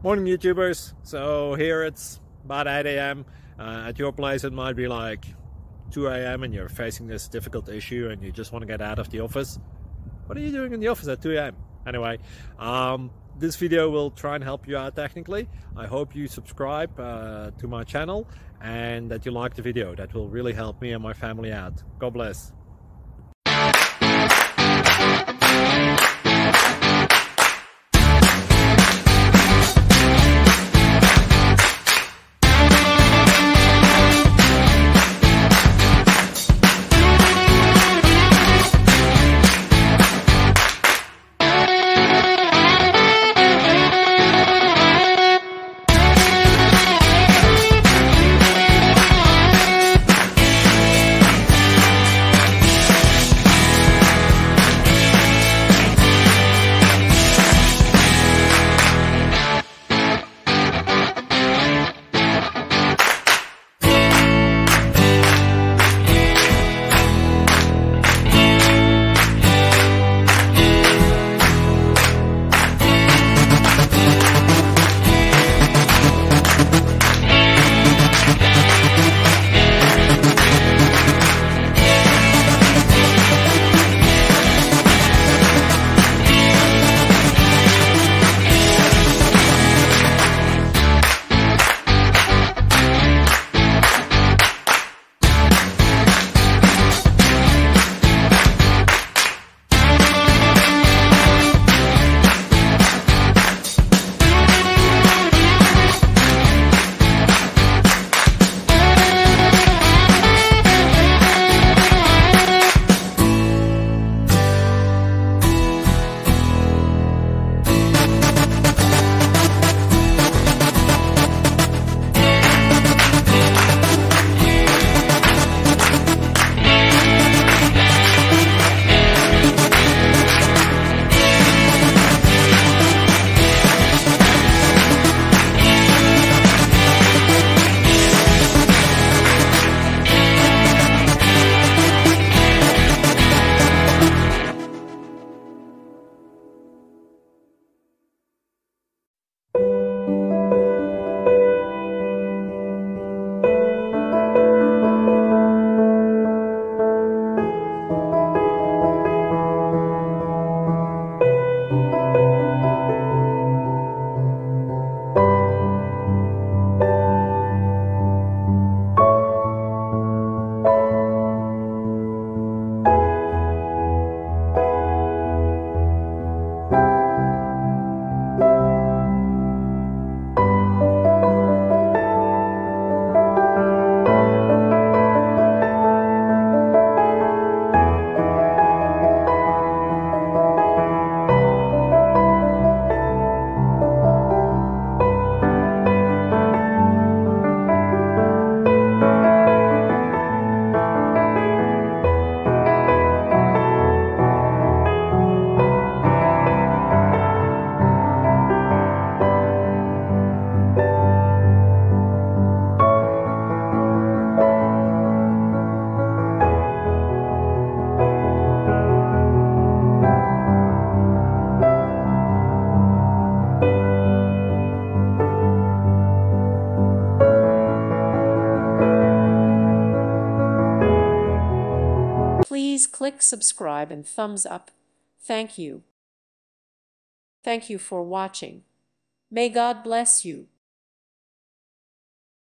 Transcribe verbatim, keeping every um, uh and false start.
Morning YouTubers. So here it's about eight A M Uh, at your place it might be like two A M and you're facing this difficult issue and you just want to get out of the office. What are you doing in the office at two A M? Anyway, um, this video will try and help you out technically. I hope you subscribe uh, to my channel and that you like the video. That will really help me and my family out. God bless. Please click subscribe and thumbs up. Thank you. Thank you for watching. May God bless you.